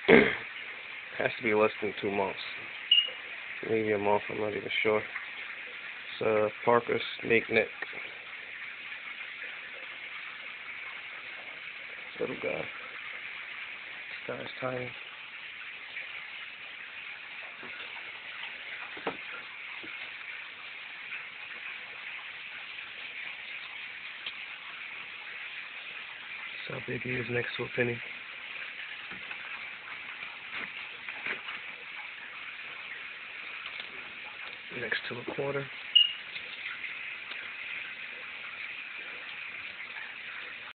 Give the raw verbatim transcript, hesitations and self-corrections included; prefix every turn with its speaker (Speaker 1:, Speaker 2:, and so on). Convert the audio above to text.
Speaker 1: Has to be less than two months. Maybe a month, I'm not even sure. It's a Parker snake neck. Little guy. This guy's tiny. That's how big he is next to a penny. Next to a quarter.